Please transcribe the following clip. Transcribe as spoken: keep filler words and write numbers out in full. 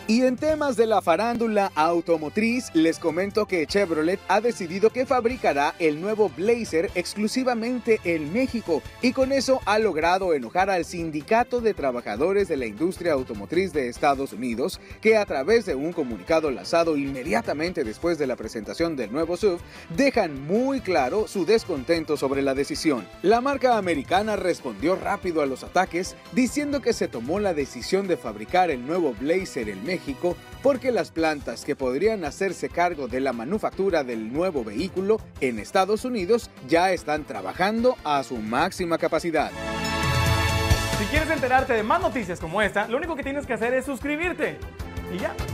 Y en temas de la farándula automotriz, les comento que Chevrolet ha decidido que fabricará el nuevo Blazer exclusivamente en México y con eso ha logrado enojar al Sindicato de Trabajadores de la Industria Automotriz de Estados Unidos, que a través de un comunicado lanzado inmediatamente después de la presentación del nuevo S U V, dejan muy claro su descontento sobre la decisión. La marca americana respondió rápido a los ataques, diciendo que se tomó la decisión de fabricar el nuevo Blazer en México México porque las plantas que podrían hacerse cargo de la manufactura del nuevo vehículo en Estados Unidos ya están trabajando a su máxima capacidad. Si quieres enterarte de más noticias como esta, lo único que tienes que hacer es suscribirte. Y ya.